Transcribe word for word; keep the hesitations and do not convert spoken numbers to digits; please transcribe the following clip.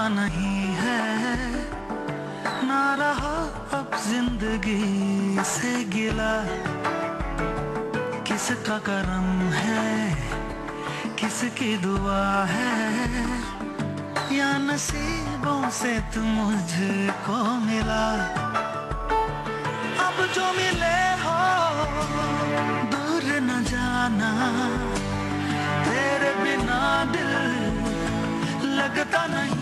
नहीं है, ना रहा अब जिंदगी से गिला। किसका करम है, किसकी दुआ है, या नसीबों से तू मुझको मिला। अब जो मिले हो दूर न जाना, तेरे बिना दिल लगता नहीं।